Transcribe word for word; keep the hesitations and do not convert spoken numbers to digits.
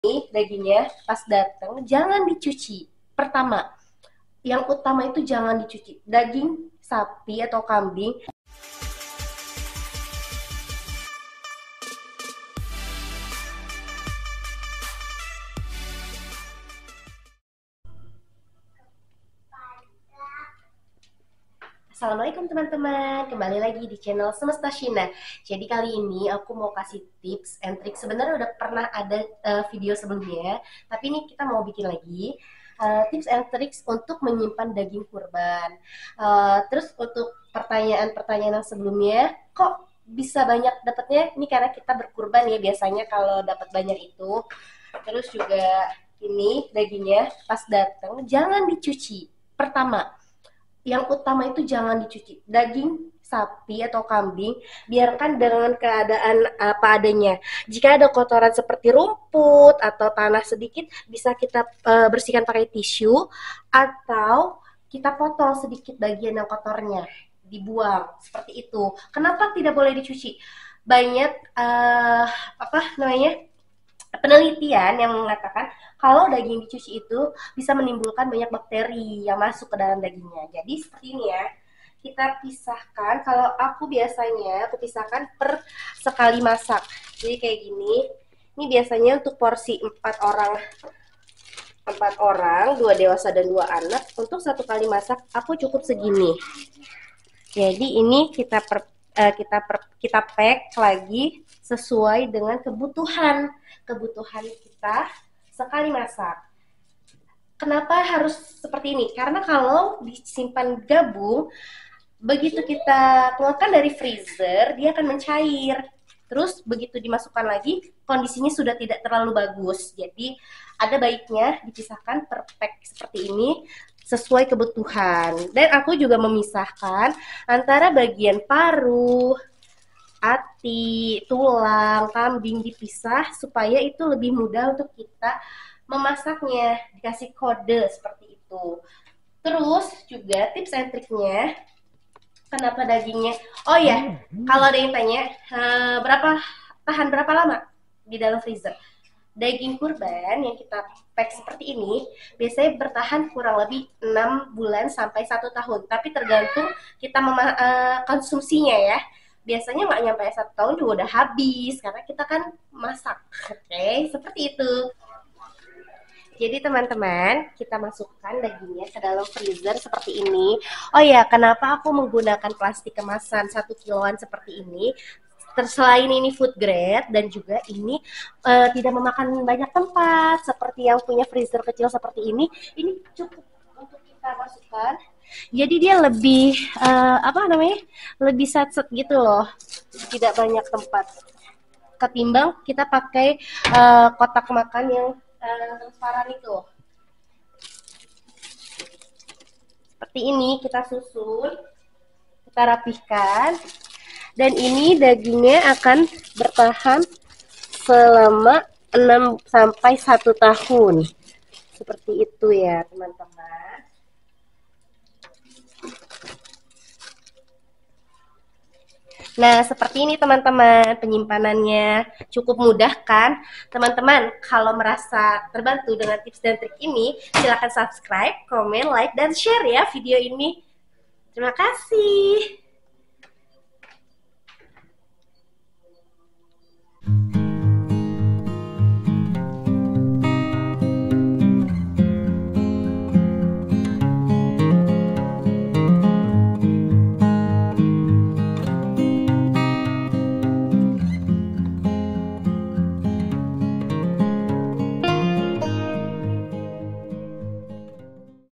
Ini dagingnya pas datang jangan dicuci. Pertama, yang utama itu jangan dicuci. Daging sapi atau kambing. Assalamualaikum teman-teman, kembali lagi di channel Semesta Shina. Jadi kali ini aku mau kasih tips and trick. Sebenarnya udah pernah ada uh, video sebelumnya, tapi ini kita mau bikin lagi uh, tips and tricks untuk menyimpan daging kurban. Uh, terus untuk pertanyaan-pertanyaan yang sebelumnya, kok bisa banyak dapatnya? Ini karena kita berkurban ya, biasanya kalau dapat banyak itu. Terus juga ini dagingnya pas datang jangan dicuci. Pertama, yang utama itu jangan dicuci. Daging sapi atau kambing biarkan dengan keadaan apa adanya. Jika ada kotoran seperti rumput atau tanah sedikit, bisa kita uh, bersihkan pakai tisu atau kita potong sedikit bagian yang kotornya, dibuang seperti itu. Kenapa tidak boleh dicuci? Banyak uh, apa namanya penelitian yang mengatakan kalau daging dicuci itu bisa menimbulkan banyak bakteri yang masuk ke dalam dagingnya. Jadi seperti ini ya, kita pisahkan. Kalau aku biasanya aku pisahkan per sekali masak. Jadi kayak gini. Ini biasanya untuk porsi empat orang, empat orang, dua dewasa dan dua anak. Untuk satu kali masak aku cukup segini. Jadi ini kita per, uh, kita per, kita pack lagi sesuai dengan kebutuhan kebutuhan kita sekali masak. Kenapa harus seperti ini? Karena kalau disimpan gabung, begitu kita keluarkan dari freezer, dia akan mencair. Terus begitu dimasukkan lagi, kondisinya sudah tidak terlalu bagus. Jadi ada baiknya dipisahkan per pack seperti ini sesuai kebutuhan. Dan aku juga memisahkan antara bagian paruh, hati, tulang, kambing dipisah supaya itu lebih mudah untuk kita memasaknya, dikasih kode seperti itu. Terus juga tips and triknya, kenapa dagingnya, oh ya, kalau ada yang tanya, berapa tahan berapa lama di dalam freezer? Daging kurban yang kita pack seperti ini biasanya bertahan kurang lebih enam bulan sampai satu tahun, tapi tergantung kita konsumsinya ya. Biasanya nggak nyampe satu tahun juga udah habis karena kita kan masak. Oke, okay? Seperti itu. Jadi teman-teman, kita masukkan dagingnya ke dalam freezer seperti ini. Oh ya, kenapa aku menggunakan plastik kemasan satu kiloan seperti ini? Selain ini food grade dan juga ini uh, tidak memakan banyak tempat seperti yang punya freezer kecil seperti ini. Ini cukup untuk kita masukkan. Jadi dia lebih uh, apa namanya, lebih set-set gitu loh, tidak banyak tempat. Ketimbang kita pakai uh, kotak makan yang uh, transparan itu. Seperti ini kita susun, kita rapihkan, dan ini dagingnya akan bertahan selama enam sampai satu tahun. Seperti itu ya teman-teman. Nah, seperti ini teman-teman, penyimpanannya cukup mudah kan? Teman-teman, kalau merasa terbantu dengan tips dan trik ini, silakan subscribe, komen, like, dan share ya video ini. Terima kasih.